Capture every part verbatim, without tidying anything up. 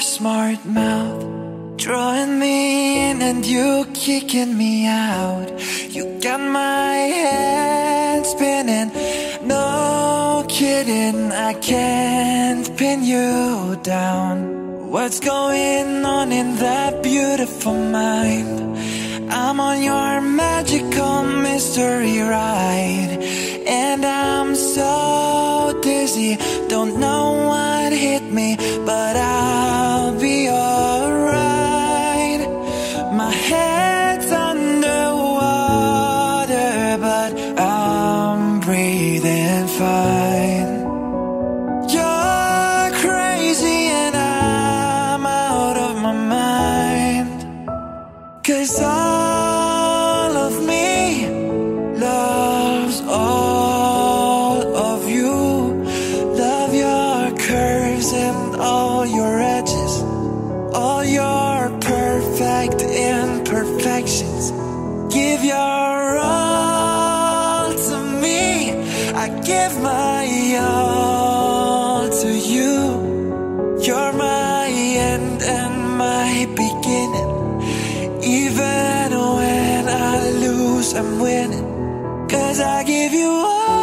smart mouth, drawing me in and you kicking me out. You got my head spinning, no kidding, I can't pin you down. What's going on in that beautiful mind? I'm on your magical mystery ride, and I'm so dizzy, don't know what hit me, but I'll be alright. My head's underwater, but I'm breathing fine. You're crazy and I'm out of my mind, 'cause all of me loves all of you. Love your curves and all your edges, all your perfect imperfections. Give your all to me, I give my all to you. You're my end and my beginning. Even when I lose, I'm winning, 'cause I give you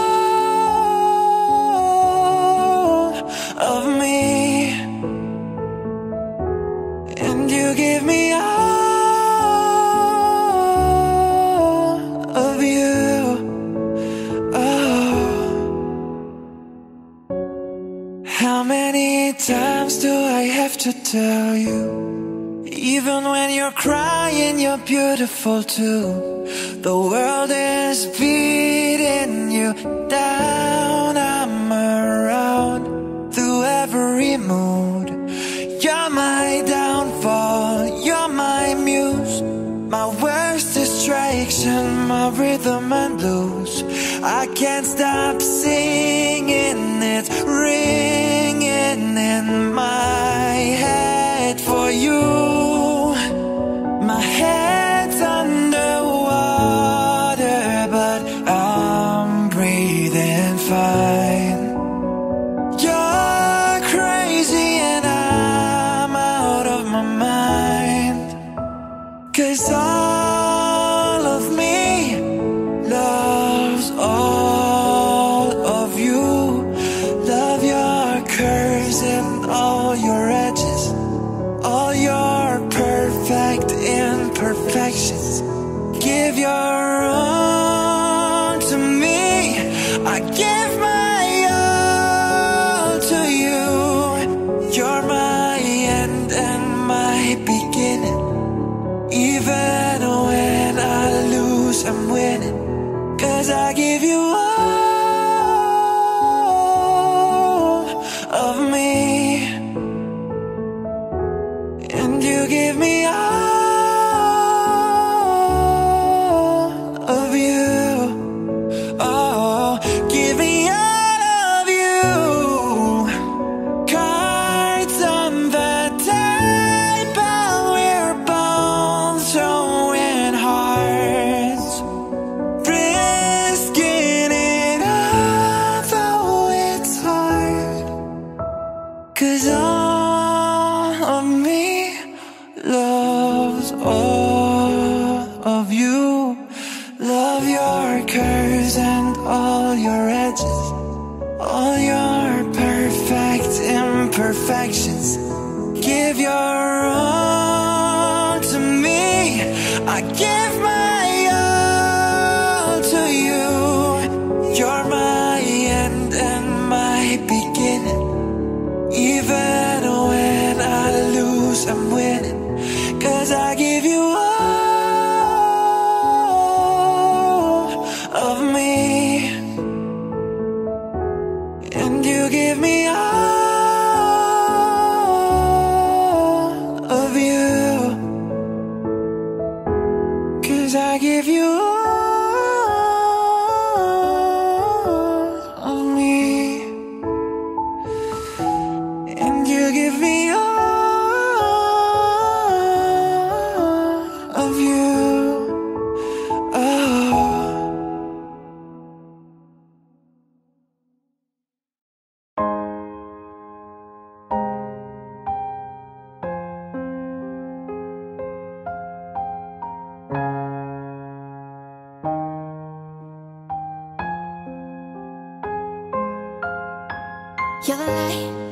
all of me, and you give me all of you. Oh, how many times do I have to tell you? Even when you're crying, you're beautiful too. The world is beating you down, I'm around through every mood. You're my downfall, you're my muse, my worst distraction, my rhythm and blues. I can't stop singing, it's ringing in my head for you. My head's underwater, but I'm breathing fine. You're crazy and I'm out of my mind, 'cause all of me loves all of you. Love your curves and all your edges, all your perfect imperfections. Give your all to me, I give my all to you. You're my end and my beginning. Even when I lose, I'm winning, 'cause I give you all of me, and you give me all of you. Oh, give me all of you. Cards on the table, we're both showing hearts, risking it all, though it's hard, 'cause all of me loves all of you. Love your curves and all your edges, all your perfect imperfections. Give your all to me, I give my all to you. You're my end and my beginning. Even when I lose, I'm winning, 'cause I give you all of me, and you give me all of you, 'cause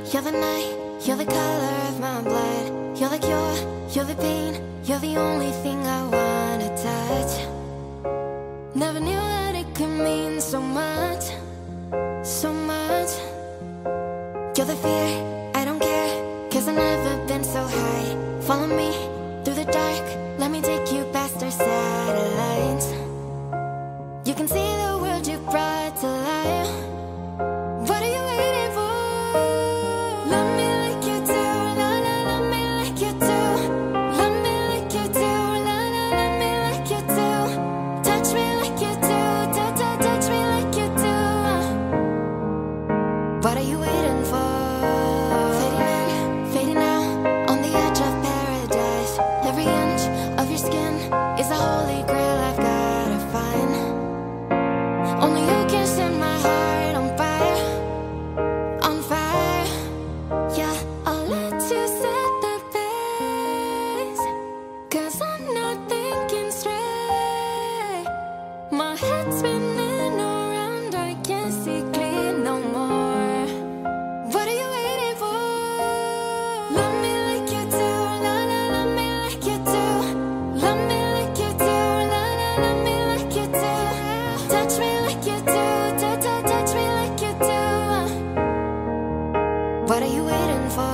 You're the night, you're the color of my blood. You're the cure, you're the pain, you're the only thing I wanna touch. Never knew that it could mean so much, so much. You're the fear, I don't care, cause I've never been so high. Follow me through the dark, let me take you past our satellites. You can see the world you brought to life. What are you waiting for? Love me like you do, la la, love me like you do. Love me like you do, la la, love me like you do. Touch me like you do, ta ta, touch me like you do. What are you waiting for? Fading in, fading out, on the edge of paradise. Every inch of your skin is a holy grail I've gotta find. Only you can set my heart on fire, on fire. Yeah, I'll let you set the pace, cause I'm not thinking straight. My head's spinning around, I can't see clear no more. What are you waiting for? Love me like you do, la la, love me like you do. Love me like you do, la la, love me like you do. Touch me like you do, ta ta, touch me like you do. What are you waiting for?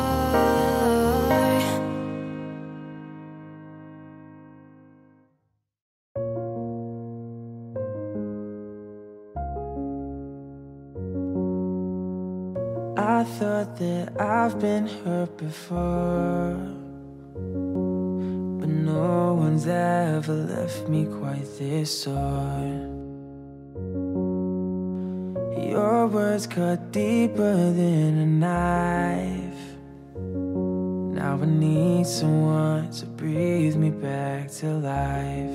I thought that I've been hurt before, but no one's ever left me quite this sore. Your words cut deeper than a knife. Now I need someone to breathe me back to life.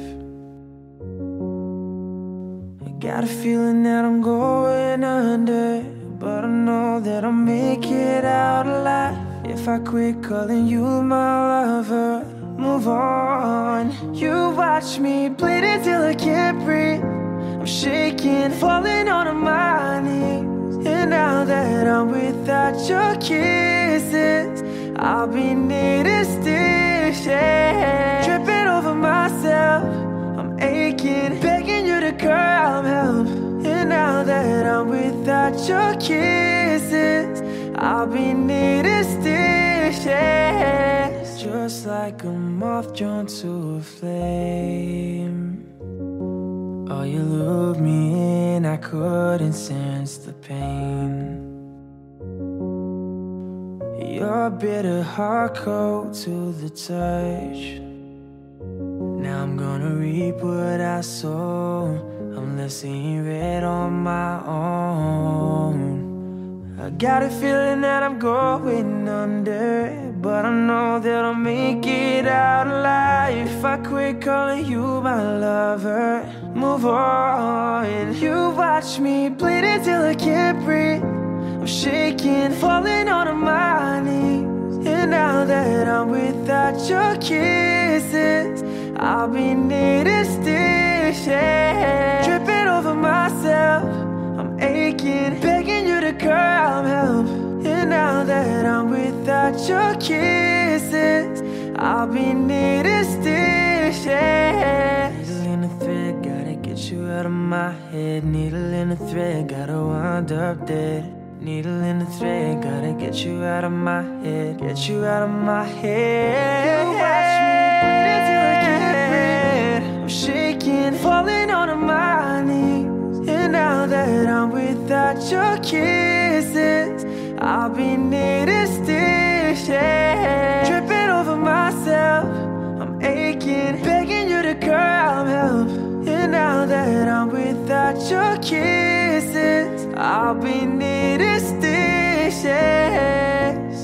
I got a feeling that I'm going under, but I know that I'll make it out alive if I quit calling you my lover. Move on. You watch me bleed until I can't breathe. I'm shaking, falling on my knees. And now that I'm without your kisses, I'll be needing stitches, tripping over myself. I'm aching, begging you to come help. And now that I'm without your kisses, I'll be needing stitches, just like a moth drawn to a flame. Oh, you lured me in, I couldn't sense the pain. Your bitter heart cold to the touch. Now I'm gonna reap what I sow, unless seeing red on my own. I got a feeling that I'm going under, but I know that I'll make it out alive if I quit calling you my lover. Move on. You watch me bleed until I can't breathe. I'm shaking, falling on my knees. And now that I'm without your kisses, I'll be needing stitches, tripping over myself. I'm aching, begging you to come help. And now that I'm without your kisses, I'll be needing stitches. Needle in a thread, gotta get you out of my head. Needle in a thread, gotta wind up dead. Needle in the thread, gotta get you out of my head. Get you out of my head. You watch me bleed until I can't breathe. I'm shaking, falling on my knees. And now that I'm without your kisses, I'll be needing stitches, tripping over myself. I'm aching, begging you to come help. And now that I'm without your kisses, I'll be needing stitches.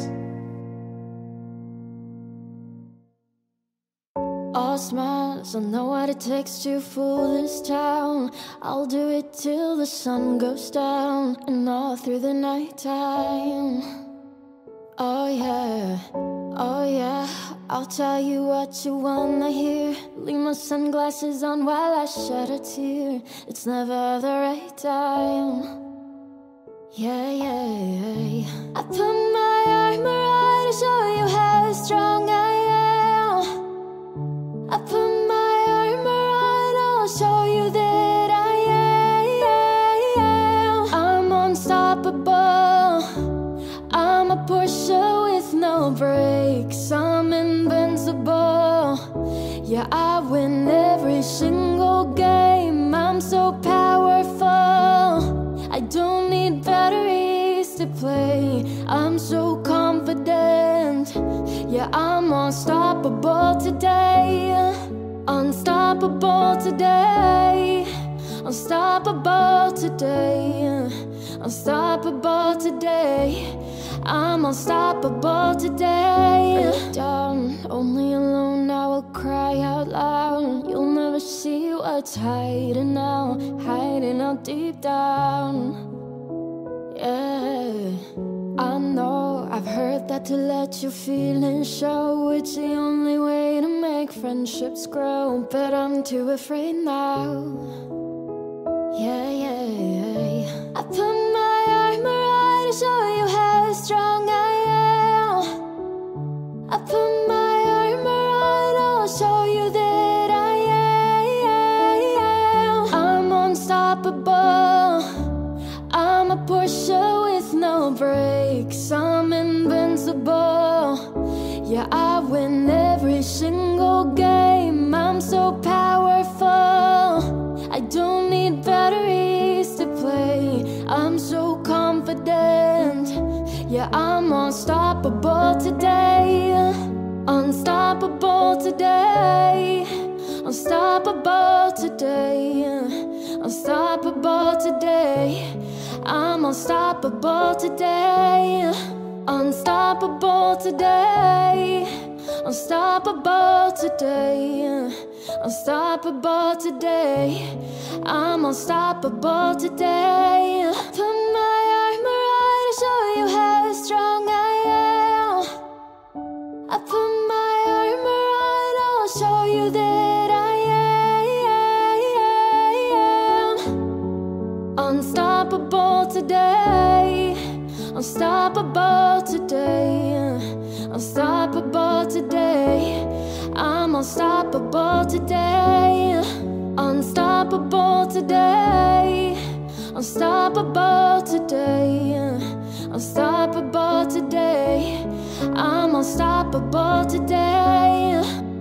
All smiles, I know what it takes to fool this town. I'll do it till the sun goes down, and all through the night time. Oh yeah, oh yeah, I'll tell you what you wanna hear. Leave my sunglasses on while I shed a tear. It's never the right time. Yeah, yeah. I put my armor on to show you how strong I am. I put my armor on, I'll show you that I am. I'm unstoppable. I'm a Porsche with no brakes. I'm invincible. Yeah, I win every single game. I'm so powerful. I don't need batteries to play. I'm so confident. Yeah, I'm unstoppable today. Unstoppable today. Unstoppable today. Unstoppable today. I'm unstoppable today. Break down, only alone I will cry out loud. You'll never see what's hiding out, hiding out deep down. Yeah, I know, I've heard that to let your feelings show, it's the only way to make friendships grow. But I'm too afraid now. Yeah, yeah, yeah. I put my armor on to show you how strong I am. I put my armor on, I'll show you that I am. I'm unstoppable. I'm a Porsche with no brakes. I'm invincible. Yeah, I win every single game. I'm so powerful. I don't need batteries to play. I'm so confident. Yeah, I'm unstoppable today. Unstoppable today. Unstoppable today. Unstoppable today. I'm unstoppable today. Unstoppable today. Unstoppable today. Unstoppable today. I'm unstoppable today. Put my armor on to show you how strong I am. I put my armor on, I'll show you that I am. Unstoppable today. Unstoppable today. Unstoppable today. I'm unstoppable today. Unstoppable today. Unstoppable today. Unstoppable today. I'm unstoppable today.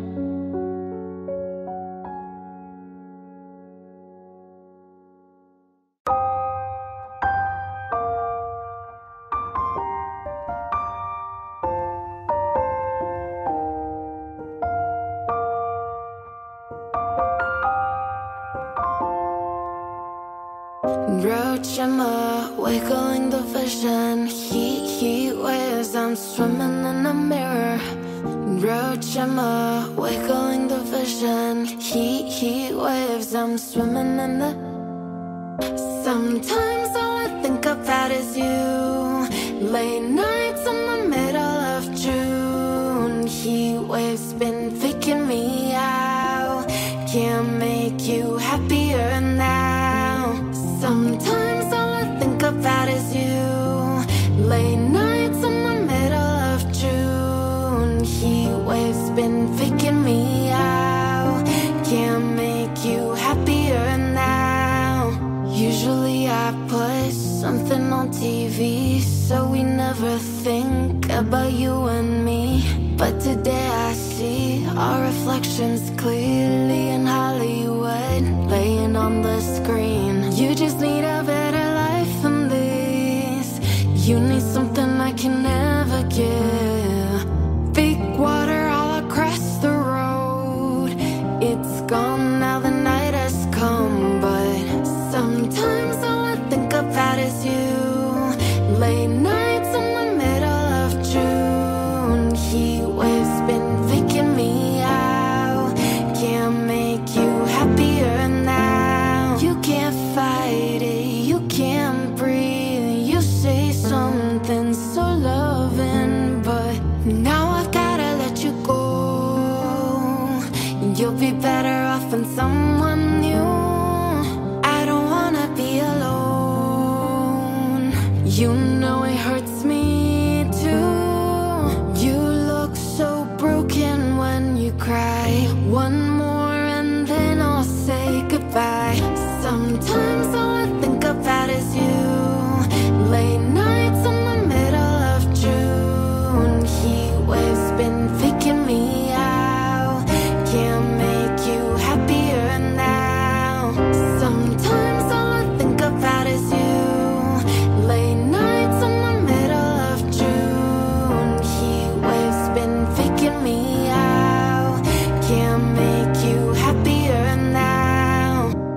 Hiroshima, wiggling the vision. Heat, heat waves, I'm swimming in a mirror. Hiroshima, wiggling the vision. Heat, heat waves, I'm swimming in the. Sometimes all I think about is you. Late nights in the middle of June. Heat waves been faking me out. Can't make you happier now. Sometimes all I think about is you. Late nights in the middle of June. Heat waves been faking me out. Can't make you happier now. Usually I put something on T V so we never think about you and me. But today I see our reflections clearly in Hollywood, laying on the screen. You just need a better life than this. You need something I can never give. Big water all across the road. It's gone now, the night has come. But sometimes all I think about is you. Late nights in the middle of June. Heat waves been faking me out. Can't make you happier now. You can't fight it, you can't breathe. You say something so loving, but now I've gotta let you go. You'll be better off in someone new. I don't wanna be alone. you cry. One more and then I'll say goodbye. Sometimes all I think about is you. Late nights in the middle of June. Heat waves been faking me out. Can't make you happier now. Sometimes all I think about is you. Late nights in the middle of June. Heat waves been faking me out. Can't make you happier now.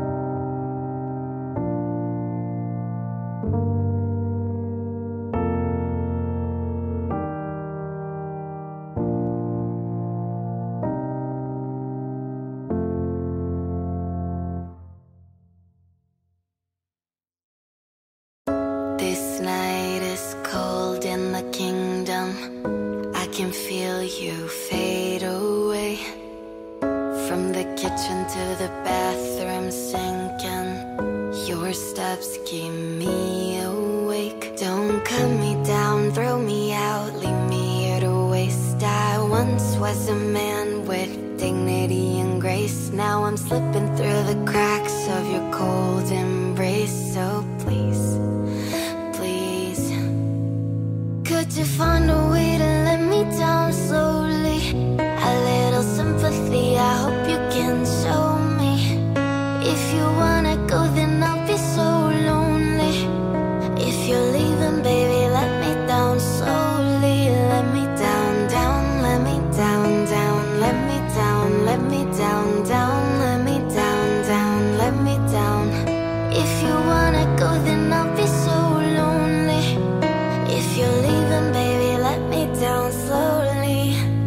This night is cold in the kingdom. I can feel you fade away. From the kitchen to the bathroom sinking. Your steps keep me awake. Don't cut me down, throw me out, leave me here to waste. I once was a man with dignity and grace. Now I'm slipping through the cracks of your cold embrace. So please, please, could you find a way to let me down slowly? A little sympathy, I hope you can show me. If you wanna go, then I'll be so lonely. If you're leaving, baby, let me down slowly. Let me down, down, let me down, down, let me down, let me down, down, let me down, down, let me down. If you wanna go, then I'll be so lonely. If you're leaving, baby, let me down slowly.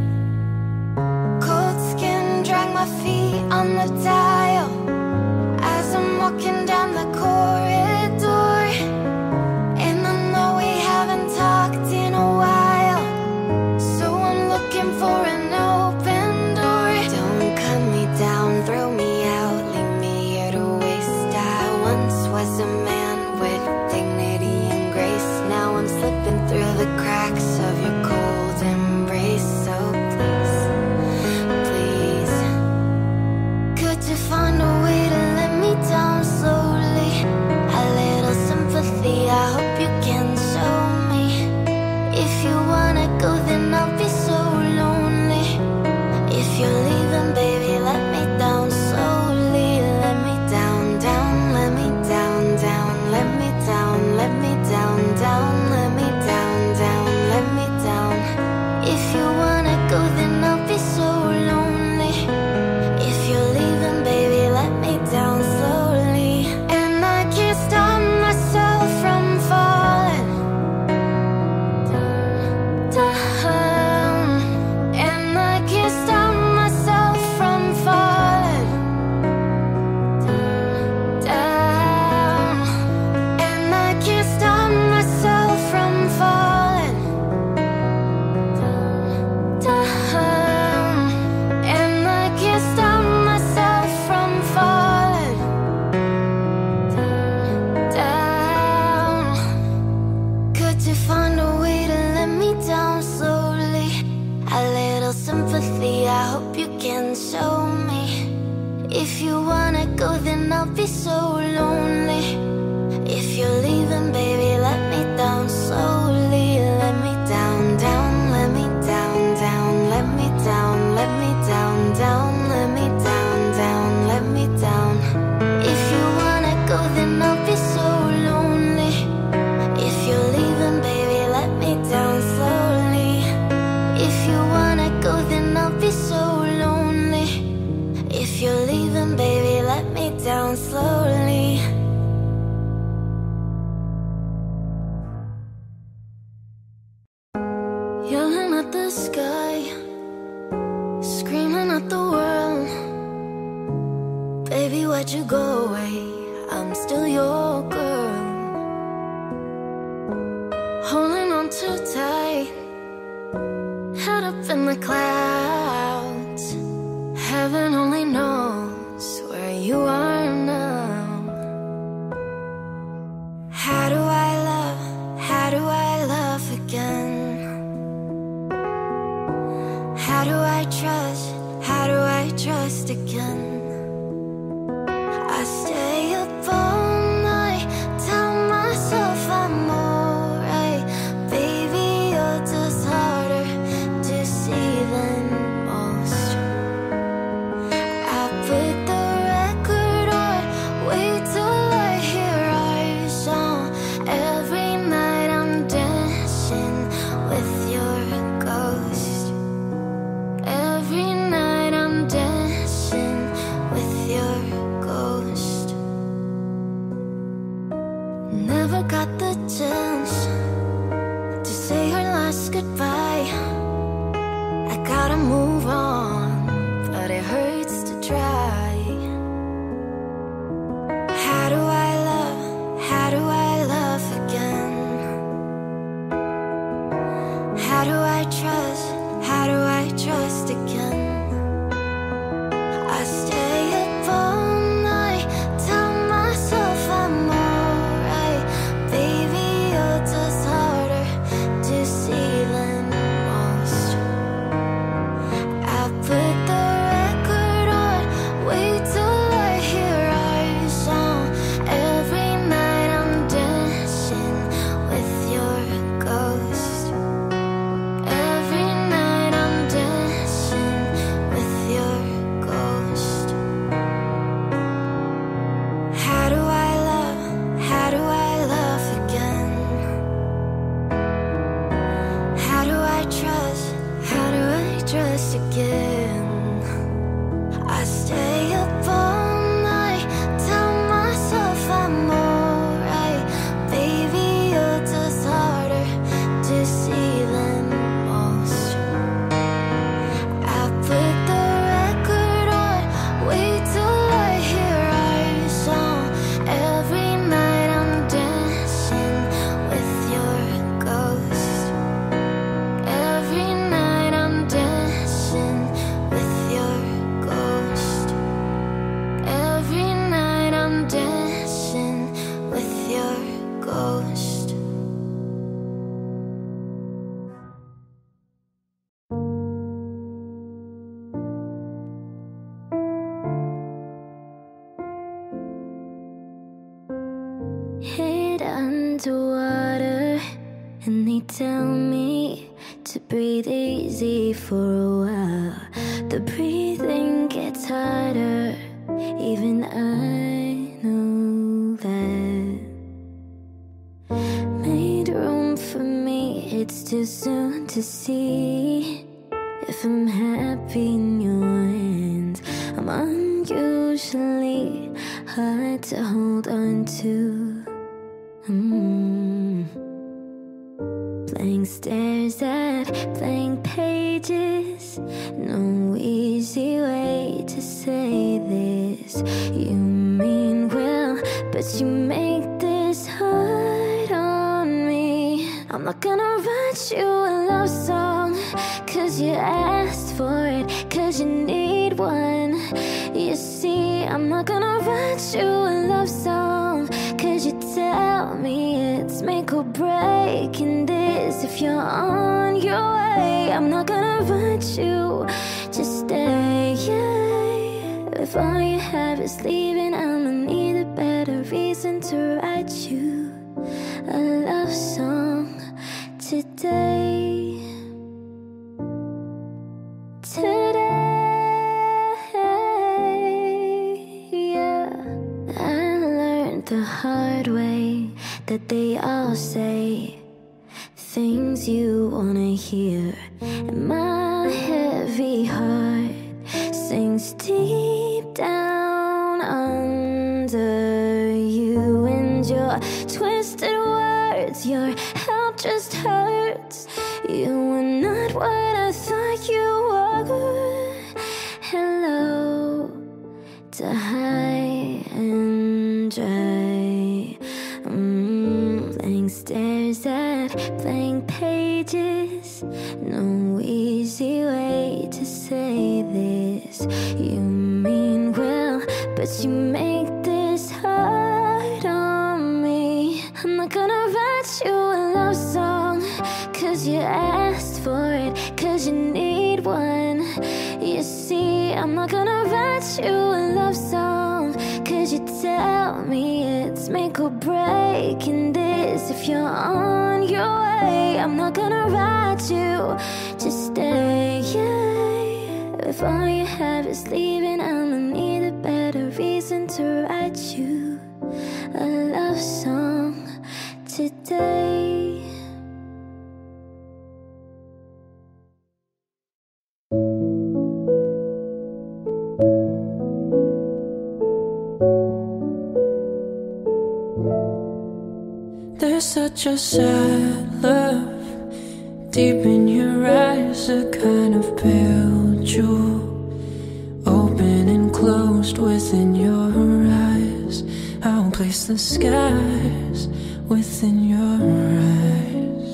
Cold skin, drag my feet on the dial as I'm walking down the corridor. And I know we haven't talked in a while, so I'm looking for an open door. Don't cut me down, throw me out, leave me here to waste. I once was a man with dignity and grace. Now I'm slipping through the cracks of your cold embrace. So please, please, could you find a way to let me down slowly? A little sympathy, I hope you can show me. If you wanna go, then I'll be so lonely. If you're leaving, baby, let me down slowly. Let me down, down, let me down, down, let me down, let me down, down, let me down, down, let me down. If you wanna go, then I'll be so lonely. If you're leaving, baby, let me down slowly. And I can't stop myself from falling down. And I can't stop myself from falling down. And I can't stop myself from falling down. And I can't stop myself from falling down. Could you find a way to let me down slowly? A little sympathy, I hope you can show me. If you wanna go, then I'll be so lonely. If you're leaving, baby, let me down slowly. Let me down, down, let me down, down, let me down, let me down, down, let me down, down, let me down. If you wanna go, then I'll be so lonely. If you're leaving, baby, let me down slowly. If you wanna go, then I'll be so lonely. If you're leaving, baby, let me down slowly. Yelling at the sky, screaming at the world. Baby, why'd you go away? I'm still your girl. Holding on too tight, head up in the clouds. Heaven only knows where you are now. How do I love, how do I love again? How do I trust, underwater, and they tell me to breathe easy for a while. The breathing gets harder, even I know that. Made room for me, it's too soon to see if I'm happy in your hands. I'm unusually hard to hold on to. mm. Blank stares at blank pages. No easy way to say this. You mean well, but you make this hard on me. I'm not gonna write you a love song, cause you asked for it, cause you need one. You see, I'm not gonna write you a love song, cause you tell me it's make or break in this. If you're on your way, I'm not gonna write you, just stay. Yeah. If all you have is leaving, I'ma need a better reason to write you a love song today. Today, yeah. I learned the hard way that they all say things you wanna hear, and my heavy heart sinks deep down under you. And your twisted words, your help just hurts. You were not what I thought you were. Hello to high and dry. mm, Blank stares at blank pages. No easy way to say this. You mean well, but you make this hard on me. I'm not gonna write you a love song, cause you asked for it, cause you need one. You see, I'm not gonna write you a love song, cause you tell me it's make or break in this. If you're on your way, I'm not gonna write you, just stay. Yeah. If all you have is leaving, I'ma need a better reason to write you a love song today. There's such a sad love deep in your eyes, a kind of pale jewel, open and closed within your eyes. I'll place the skies within your eyes.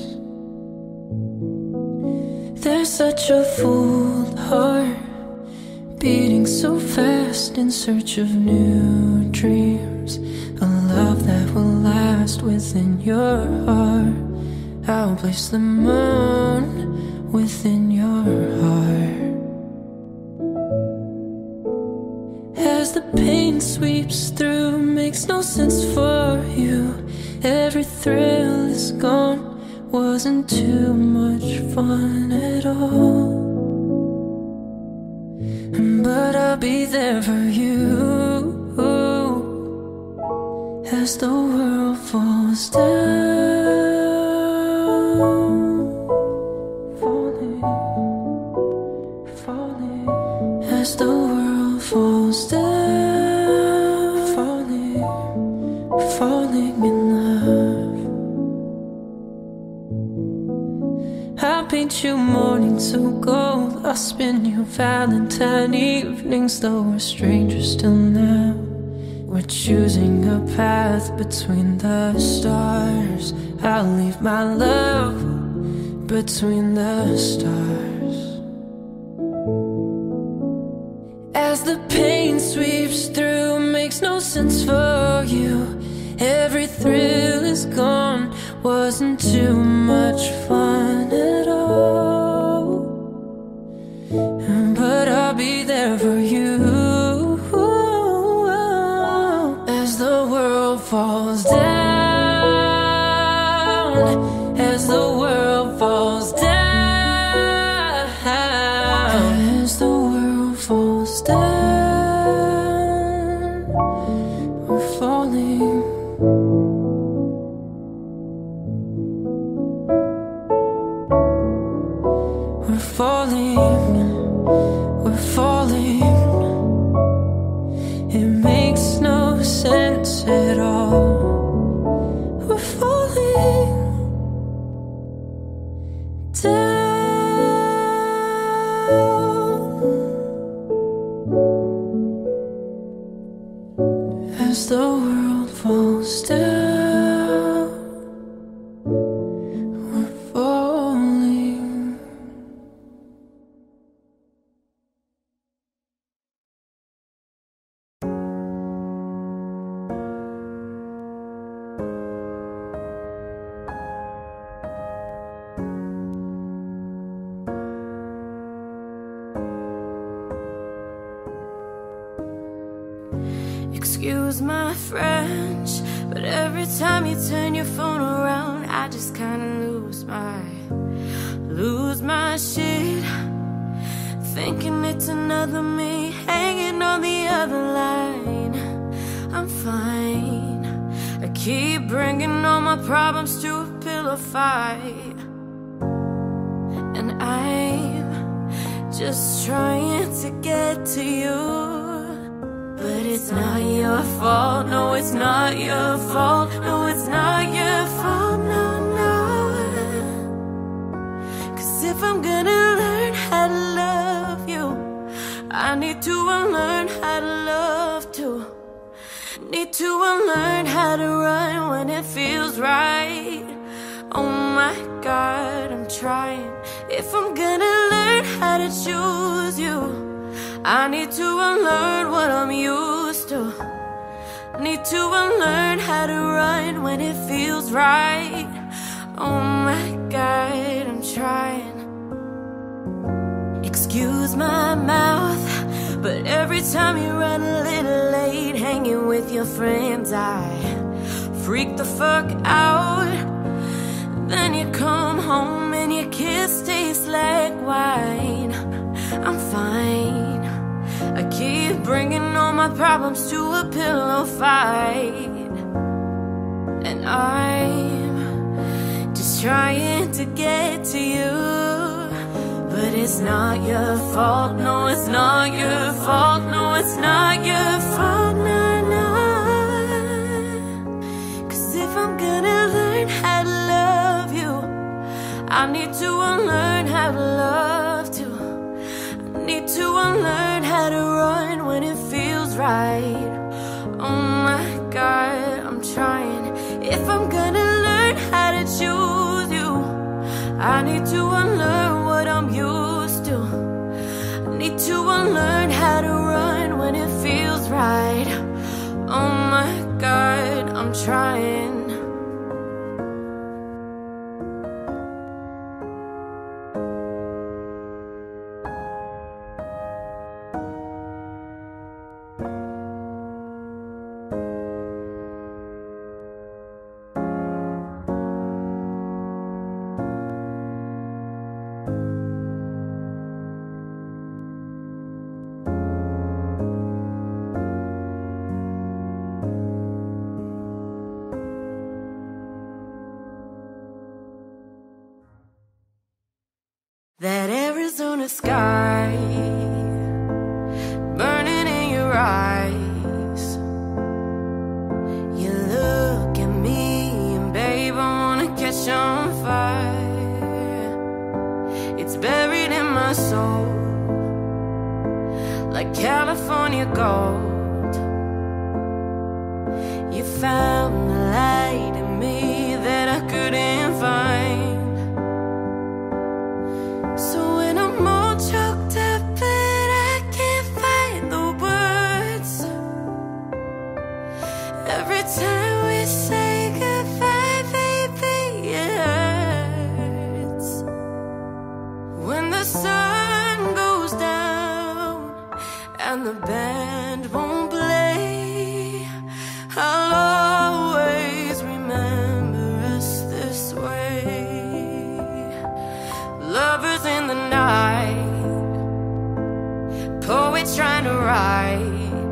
There's such a full heart beating so fast in search of new dreams, a love that will last within your heart. I'll place the moon within your heart. As the pain sweeps through, makes no sense for you. Every thrill is gone, wasn't too much fun at all. But I'll be there for you as the world falls down, falling, falling, as the world falls down, falling, falling in love. I'll paint you mornings so gold, I'll spin you Valentine evenings, though we're strangers till now. We're choosing a path between the stars. I'll leave my love between the stars. As the pain sweeps through, makes no sense for you. Every thrill is gone, wasn't too much fun at all. But I'll be there for you as the world falls down, stand. We're falling. We're falling. We're falling. It makes no sense at all. We're falling down as the world falls down. We're falling. Excuse my French, but every time you turn your phone around, I just kinda lose my, lose my shit, thinking it's another me hanging on the other line. I'm fine. I keep bringing all my problems to a pillow fight, and I'm just trying to get to you. But it's not your fault, no, it's not your fault, no, it's not your fault, no, no. Cause if I'm gonna learn how to love you, I need to unlearn how to love too. Need to unlearn how to run when it feels right. Oh my God, I'm trying. If I'm gonna learn how to choose you, I need to unlearn what I'm used to. Need to unlearn how to run when it feels right. Oh my God, I'm trying. Excuse my mouth, but every time you run a little late, hanging with your friends, I freak the fuck out. Then you come home and your kiss tastes like wine. I'm fine. I keep bringing all my problems to a pillow fight, and I'm just trying to get to you. But it's not your fault, no, it's not your fault, no, it's not your fault, no, no. Cause if I'm gonna learn how to love you, I need to unlearn how to love too. Need to unlearn how to run when it feels right. Oh my God, I'm trying. If I'm gonna learn how to choose you, I need to unlearn what I'm used to. I need to unlearn how to run when it feels right. Oh my God, I'm trying. That Arizona sky burning in your eyes. You look at me and babe, I wanna catch on fire. It's buried in my soul like California gold. You found the light in me that I couldn't find. So when I'm all choked up but I can't find the words, every time we say goodbye, baby, it hurts. When the sun goes down and the band won't play, I'll always remember us this way. Lovers in the night, poet's trying to write.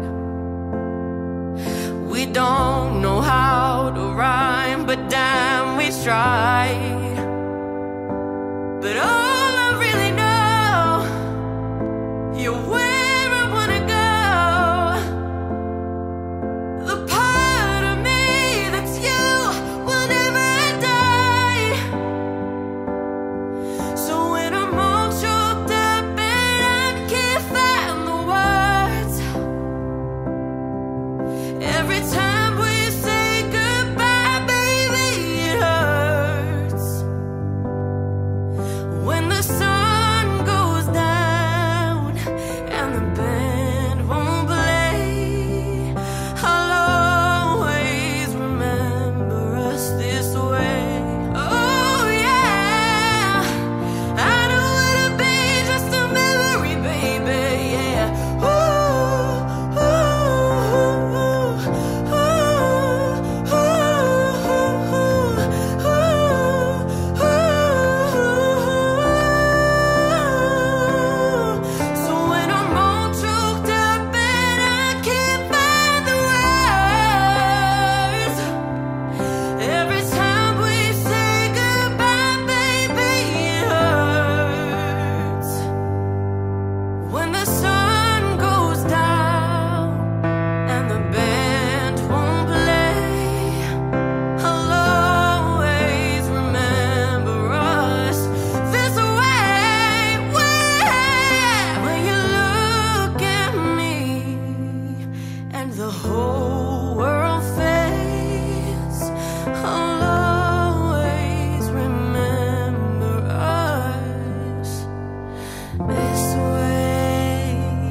We don't know how to rhyme, but damn, we tried. But all I really know, you're where I wanna go. The part of me that's you will never die. So when I'm all choked up and I can't find the words, every time we say goodbye, baby, it hurts. When the sun goes down and the band won't play, I'll always remember us this way. Oh yeah, I don't wanna be just a memory, baby, yeah. Ooh, ooh, ooh, ooh, ooh, ooh, ooh. So when I'm all choked up and I can't find the words, every time we say goodbye, baby, it hurts. When the sun goes down and the band won't play, I'll always remember us this way, way. When you look at me and the whole world fades, I'll always remember us this way.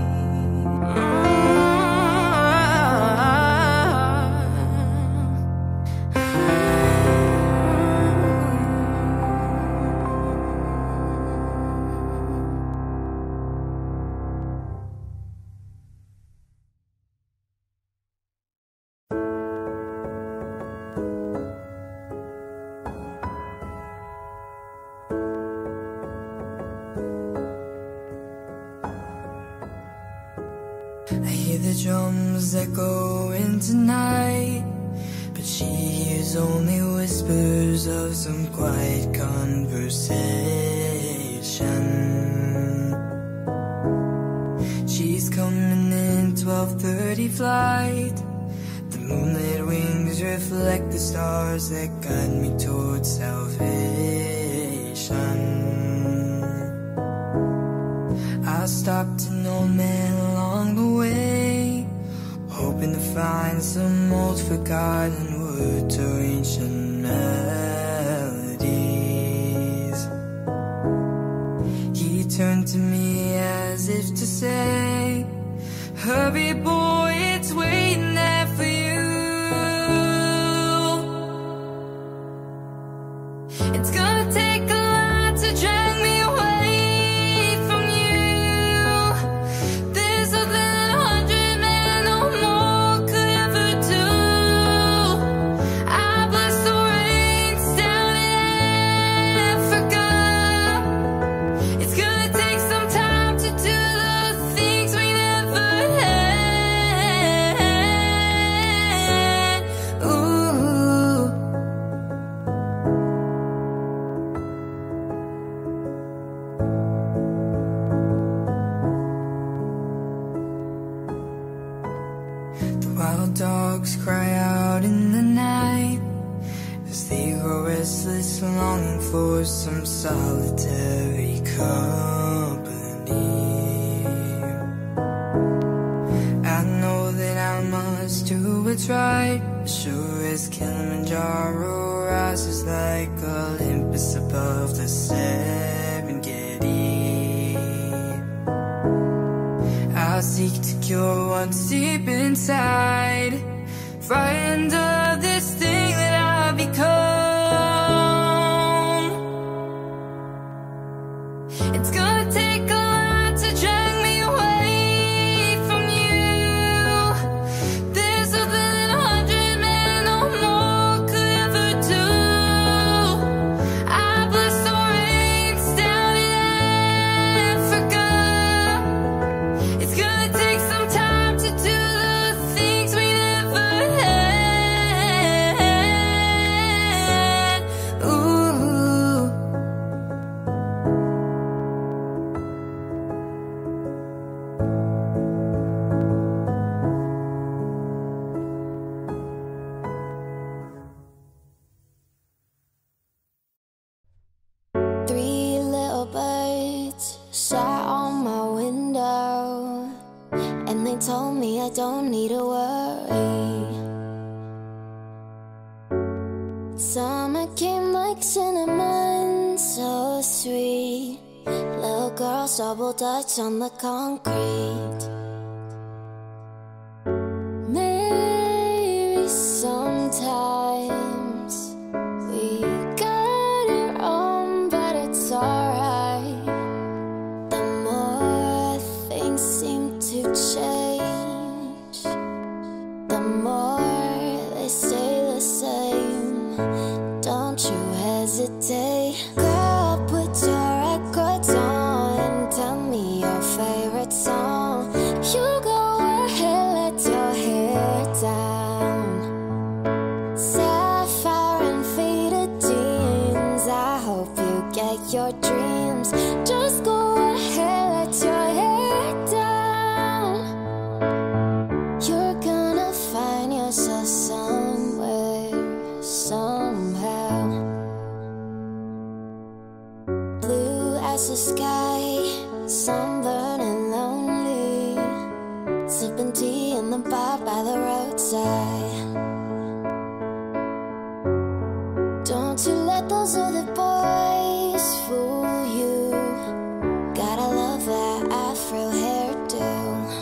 I hear the drums echoing tonight, but she hears only whispers of some quiet conversation. She's coming in twelve thirty flight. The moonlit wings reflect the stars that guide me towards salvation. I stopped an old man along the way, hoping to find some old forgotten words or ancient melodies. He turned to me as if to say, hurry boy, it's waiting there for you. It's gonna take a lot to drag me away from you. There's nothing a hundred men or more could ever do. I bless the rains down in Africa. It's gonna take some time to do the things we never had. Ooh. The wild dogs cry out in the night as they grow restless, longing for some solitary company. I know that I must do what's right, as sure as Kilimanjaro rises like Olympus above the Serengeti. I seek to cure what's deep inside, right under this thing that I've become. It's gonna take a lot to drag me away from you. There's nothing a hundred men or more could ever do. I bless the rains down in Africa. It's told me I don't need to worry. Summer came like cinnamon, so sweet. Little girls double dutch on the concrete. Maybe sometimes we got it wrong, but it's alright. The more things seem to change, the more they stay the same. Don't you hesitate. Girl, put your records on and tell me your favorite song. You go ahead, let your hair down. Sapphire and faded jeans, I hope you get your dreams. Just go ahead, let your hair down. You're gonna find yourself somewhere, somehow. Blue as the sky, sunburned and lonely, sipping tea in the bar by the roadside. Don't you let those other boys fool you. Gotta love that afro hairdo.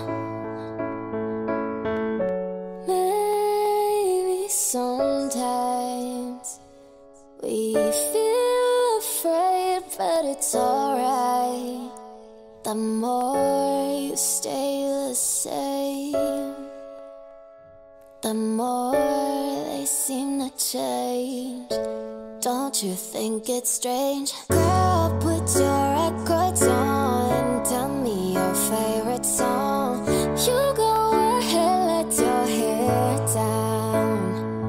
Maybe sometimes we feel afraid, but it's alright. The more you stay the same, the more they seem to change. Don't you think it's strange? Girl, put your records on and tell me your favorite song. You go ahead, let your hair down.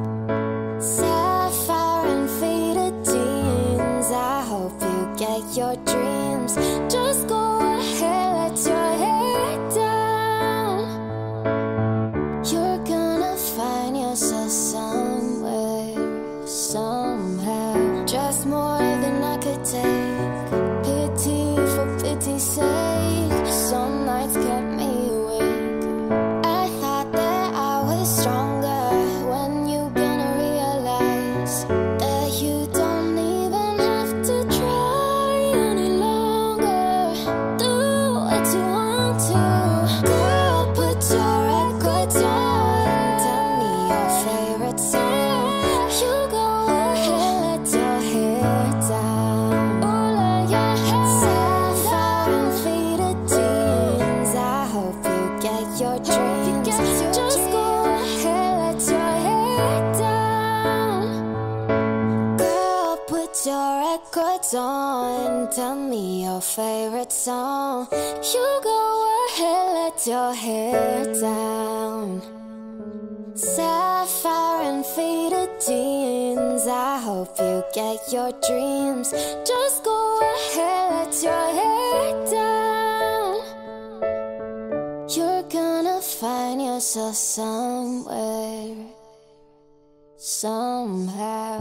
Sapphire and faded jeans, I hope you get your dreams. Just go ahead, let your hair down. You're gonna find yourself somewhere, somehow. Just more than I could take. Pity for pity's sake. Some nights kept me awake. I thought that I was stronger. When you gonna realize that you don't even have to try any longer? Do what you want to. Girl, put your records on. Tell me your favorite song. You go ahead, let your hair down. Oh, let your hair Sapphire and faded jeans, I hope you get your dreams. Just go ahead, let your hair down. Girl, put your records on. Tell me your favorite song. You go ahead, let your hair down. Sapphire and faded jeans, I hope you get your dreams. Just go ahead, let your hair down. You're gonna find yourself somewhere, somehow.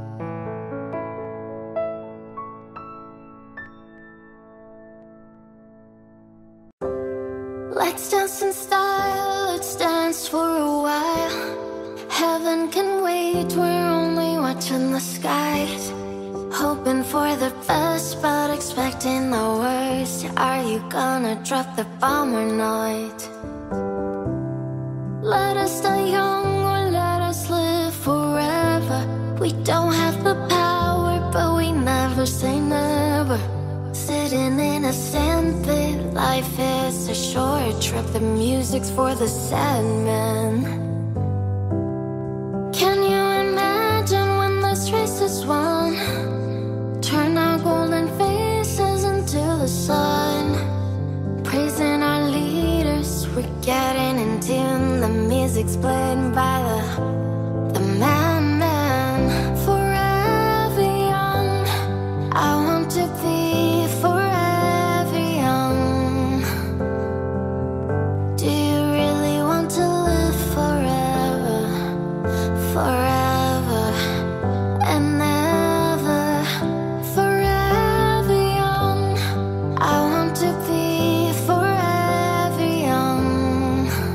Let's dance in style, let's dance for a while. Heaven can wait, we're only watching the skies. Hoping for the best, but expecting the worst. Are you gonna drop the bomb or not? Let us die young or let us live forever. We don't have the power, but we never say never. Sitting in a sandpit, life is a short trip. The music's for the sad man. Can you imagine when this race is won? Turn our golden faces into the sun. Praising our leaders, we're getting in tune. The music's played by the, the madman. Forever young, I want to be forever young. Do you really want to live forever? Forever and ever. Forever young, I want to be forever young.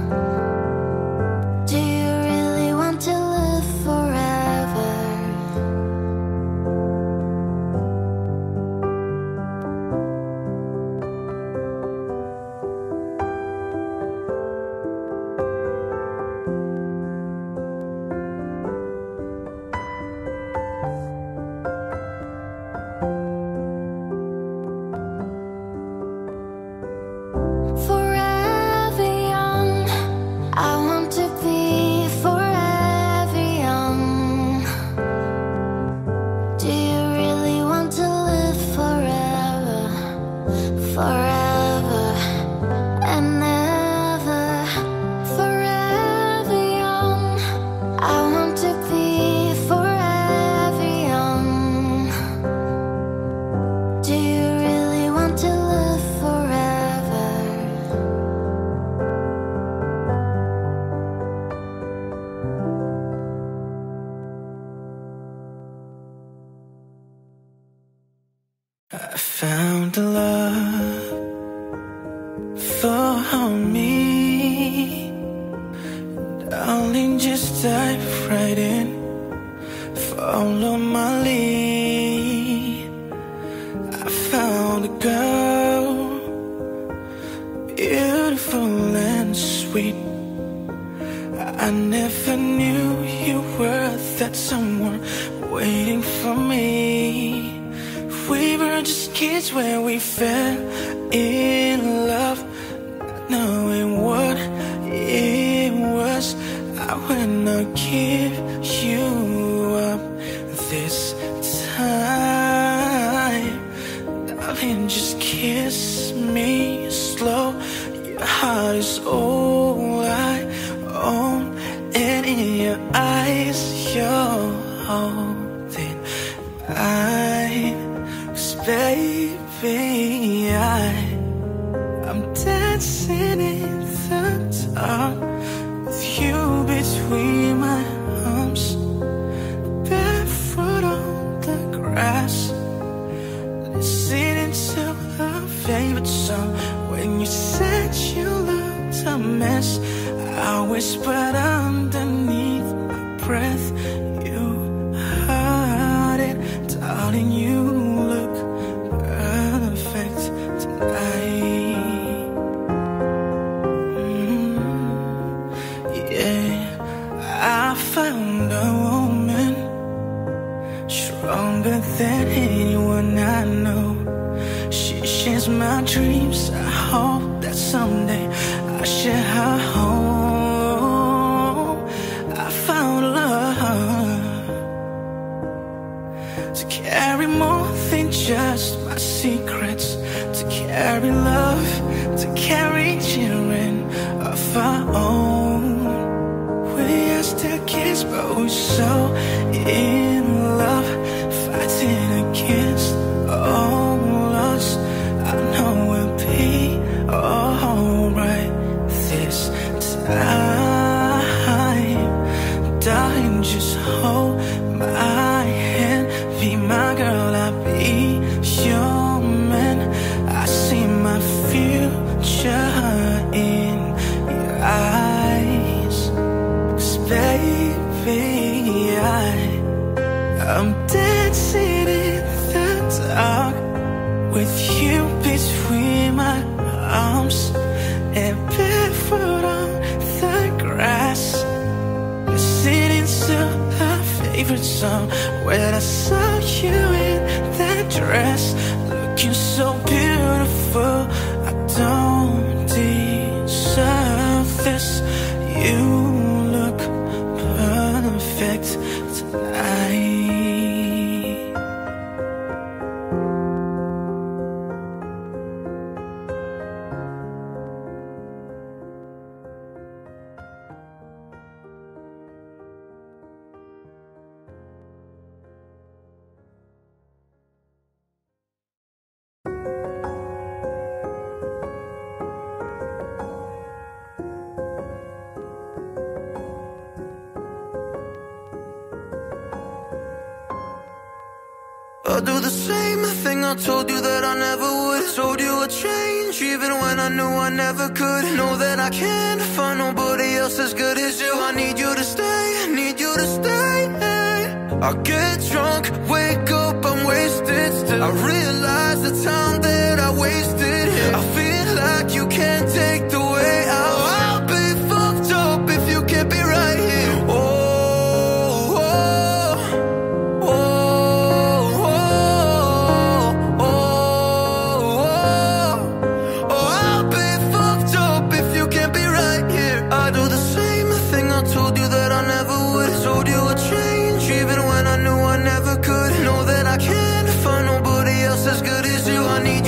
dive right in, follow my lead. I found a girl, beautiful and sweet. I never knew you were that someone waiting for me. We were just kids when we fell in love, not knowing what it was. I will not give you up this time. Darling, just kiss me slow. Your heart is all I own, and in your eyes you're holding mine. 'Cause baby, I, I'm dancing in the dark with you between my arms, barefoot on the grass, listening to our favorite song. When you said you looked a mess, I whispered underneath my breath, you heard it, darling, you look perfect tonight. Mm, yeah, I found a woman stronger than anyone I know. She shares my dreams. I hope that someday I share her home. I found love to carry more than just my secrets, to carry love, to carry children of our own. We are still kids, but we're so in love, fighting against all odds. I know we'll be alright this time. Darling, just hold my hand, be my girl, I'll be your man. I see my future in your eyes. 'Cause baby, I, I'm dancing in the dark with you between my arms, and barefoot on the grass, listening to our favorite song. When I saw you in that dress, looking so beautiful, I don't deserve this. You look perfect tonight. I'll do the same thing I told you that I never would. Told you I'd change even when I knew I never could. Know that I can't find nobody else as good as you. I need you to stay, I need you to stay. I get drunk, wake up, I'm wasted still. I realize the time that I wasted here. I feel like you can't take the way out. I'll be fucked up if you can't be right here. Oh, as good as you, I need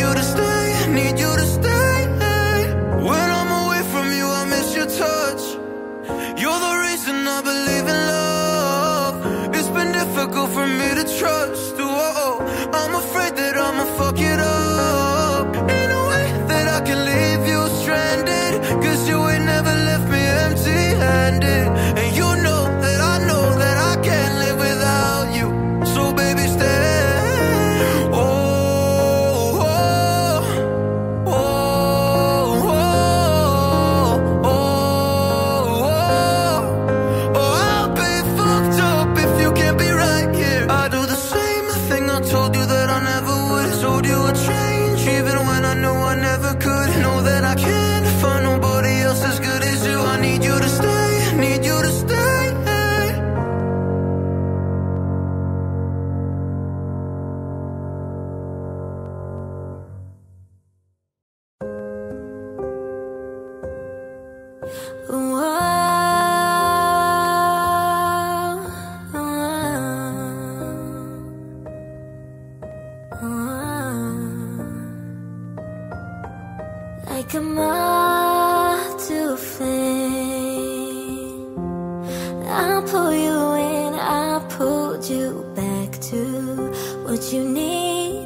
Like a moth to a flame, I'll pull you in, I'll pull you back to what you need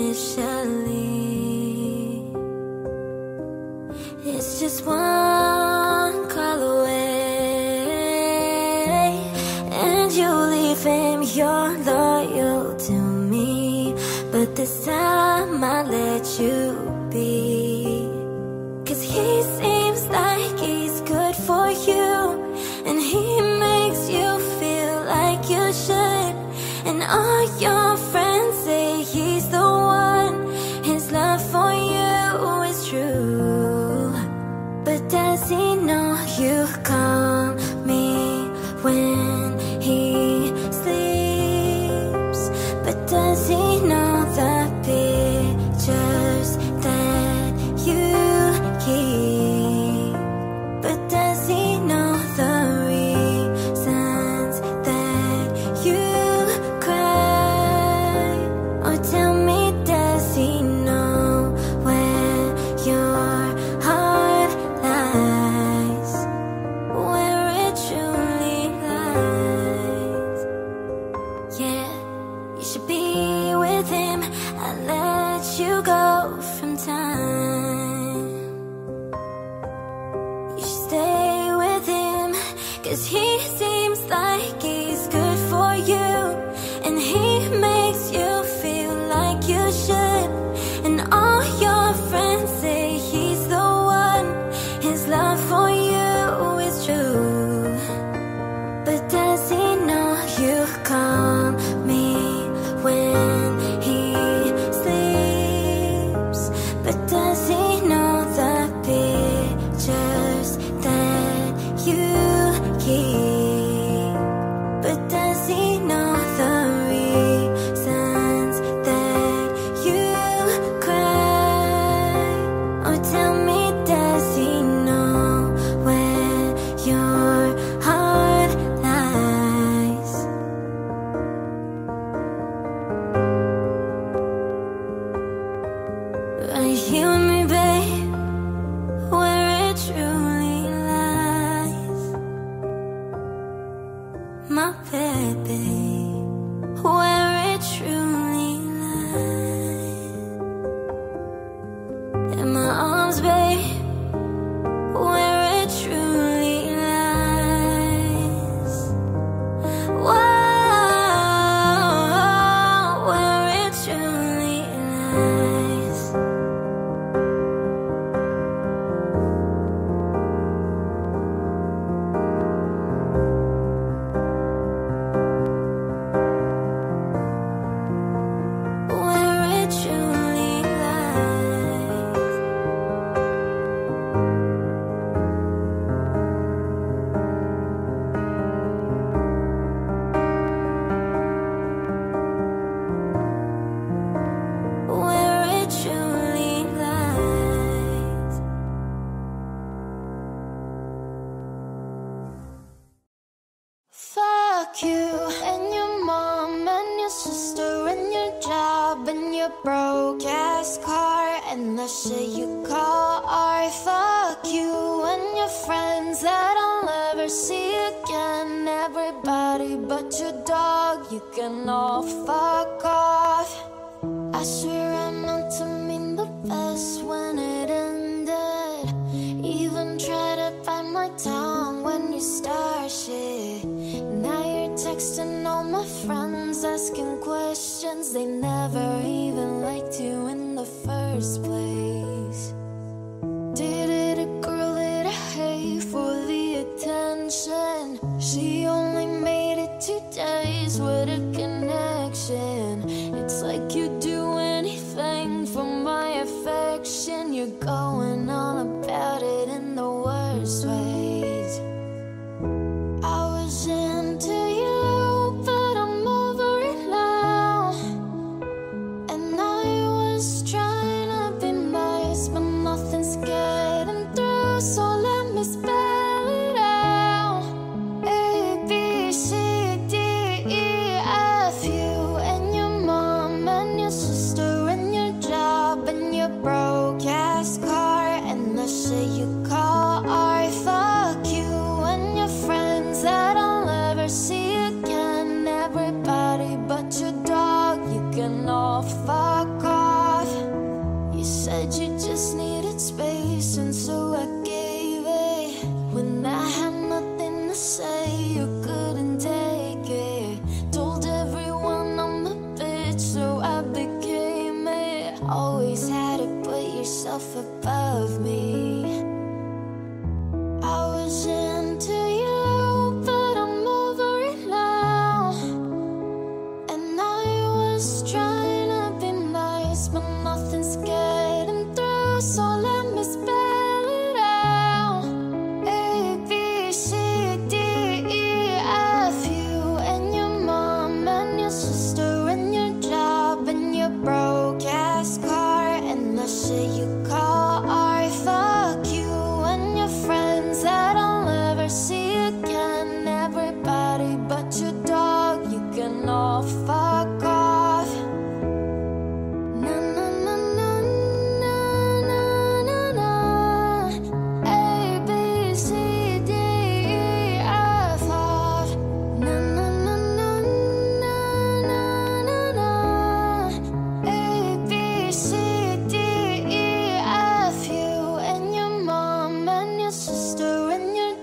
initially. It's just one call away, and you leave him, you're loyal to me, but this time I'll let you be. He seems like he's good for you, and he makes you feel like you should. And all your friends say he's the one, his love for you is true. But does he know you call me when he sleeps? But does he know the pictures that you keep? But does he know the reasons that you cry? Or tell me, does he know where your heart lies, where it truly lies? Yeah, you should be with him. I let you go from time. Stay with him, 'cause he seems like he's good for you, and he makes you feel like you should. And all your friends say he's the one, his love for you is true. But does he know you call me when he sleeps? But does he know the pictures that you keep? But does he know the reasons that you cry? Or tell me, does he know where your heart lies? Are you and me, babe, where it truly lies? My baby, where it truly lies. In my arms, babe, where it truly lies. Whoa, where it truly lies. Where it truly lies. Where it truly lies. Fuck you and your mom and your sister and your job and your broke ass car and the shit you call art. Fuck you and your friends that I'll never see again. Everybody but your dog, you can all fuck off. I swear I meant to mean the best when it ended. Even try to bite my tongue when you start shit. Now you're texting all my friends, asking questions. They never even liked you in the first place. Dated a girl that I hate for the attention. She only made it two days with a connection. It's like you do anything for my affection. You're going on about it in the worst ways. I was into you, but I'm over it now. And I was trying to be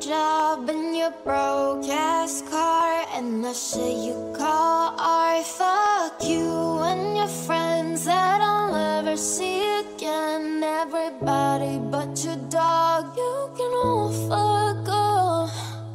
job and your broke-ass car and the shit you call art. Fuck you and your friends that I'll never see again. Everybody but your dog, you can all fuck off.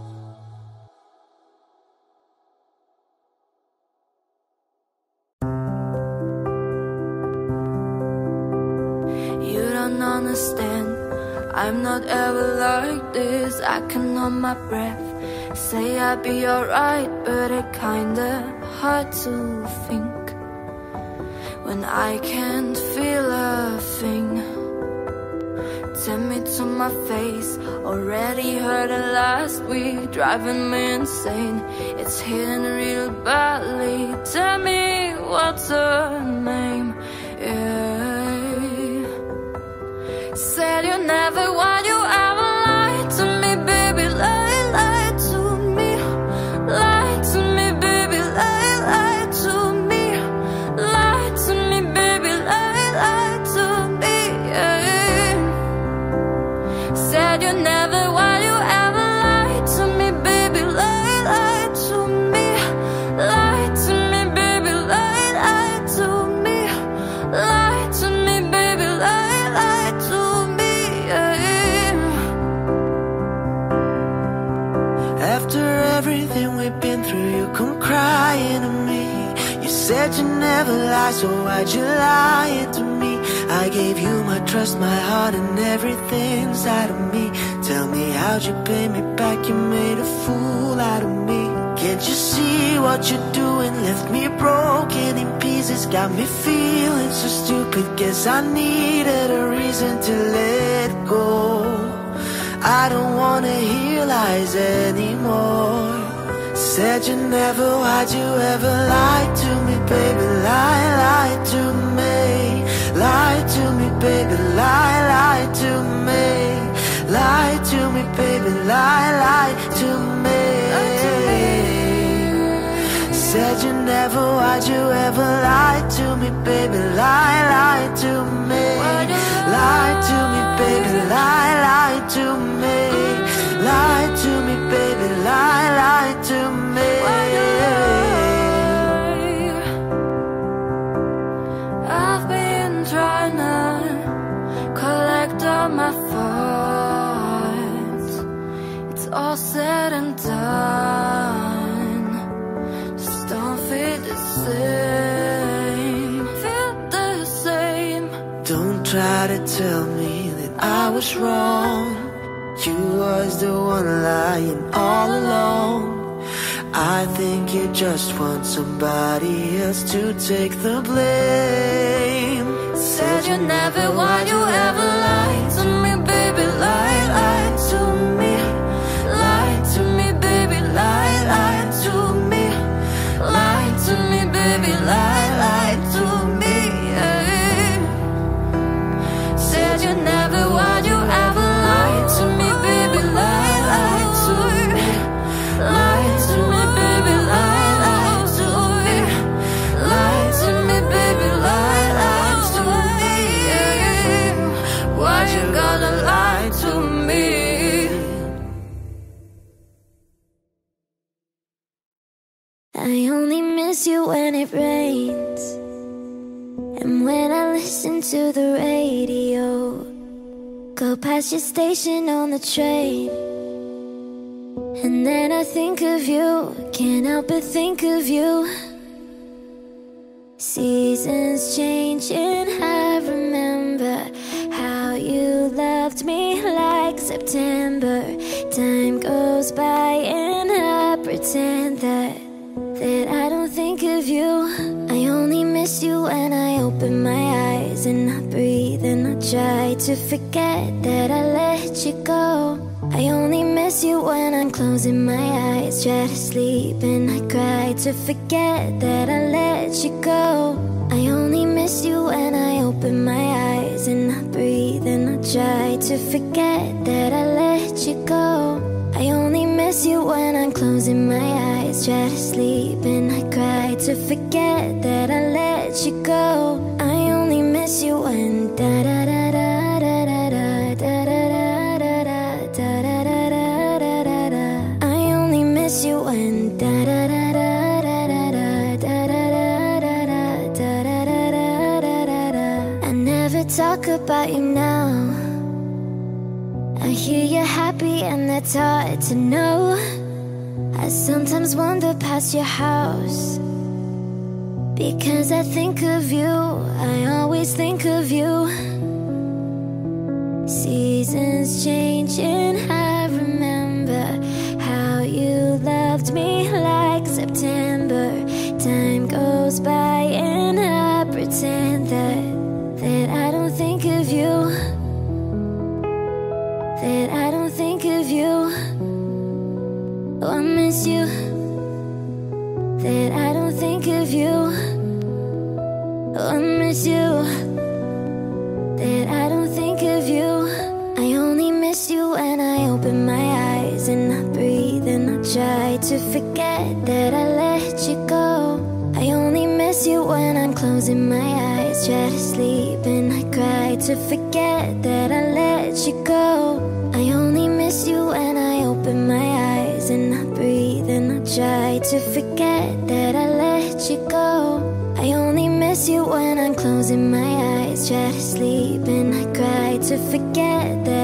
You don't understand, I'm not ever like this. I can hold my breath, say I'd be alright, but it kinda hard to think when I can't feel a thing. Tell me to my face, already heard it last week, driving me insane. It's hitting real badly. Tell me what's her name? Yeah. Said you never, why you ever lied to me, baby, lie, lie to me. Lie to me, baby, lie, lie to me. Lie to me, baby, lie, lie to me, yeah. Said you never, why you ever lied to me, baby, lie, lie to me. Lie to me, baby, lie, lie to me. Lie to me, baby, lie, lie to me, yeah. After everything we've been through, you come crying to me. You said you never lie, so why'd you lie to me? I gave you my trust, my heart, and everything inside of me. Tell me, how'd you pay me back? You made a fool out of me. Can't you see what you're doing? Left me broken in pieces, got me feeling so stupid. Guess I needed a reason to let go. I don't wanna hear lies anymore. Said you never, why'd you ever lie to me, baby? Lie, lie to me. Lie to me, baby, lie, lie to me. Lie to me, baby, lie, lie to me. Said you never, why'd you ever lie to me, baby? Lie, lie to me. Lie to me, baby, lie, lie to me. Lie to me, baby, lie, lie to me. I've been trying to collect all my thoughts. It's all said and done, just don't feel the same. Feel the same. Don't try to tell me that I was wrong. You was the one lying all alone. I think you just want somebody else to take the blame. Said you never, why you ever lied to me, baby, lie, lie to me. Lie to me, baby, lie, lie to me. Lie to me, baby, lie, lie to me, yeah. Said you never, why you ever lied to me, baby, lie, lie to me. Lie to me, baby, lie, lie to me. Lie to me, baby, lie, lie to me, yeah. Why you gotta lie to me? I only miss you when it rains, and when I listen to the radio, go past your station on the train, and then I think of you, can't help but think of you. Seasons changing, I remember how you loved me like September. Time goes by and I pretend that that I don't think of you. I only miss you when I open my eyes and I breathe and I try to forget that I let you go. I only miss you when I'm closing my eyes, try to sleep and I cry to forget that I let you go. I only miss you when I open my eyes and I breathe and I try to forget that I let you go. I only miss you when I'm closing my eyes, try to sleep and I cry to forget that I let you go. I only miss you when da da da da da da da da da da da da da da da da talk about you now. I hear you're happy and that's hard to know. I sometimes wander past your house because I think of you, I always think of you. Seasons changing, I remember how you loved me like September. Time goes by and I pretend that that I don't think of you, that I don't think of you. Oh, I miss you, that I don't think of you. Oh, I miss you, that I don't think of you. I only miss you when I open my eyes and I breathe and I try to forget that I let you go. I only miss you when I'm closing my eyes, try to sleep and I cry to forget that I let you go. I only miss you when I open my eyes and I breathe and I try to forget that I let you go. I only miss you when I'm closing my eyes, try to sleep and I cry to forget that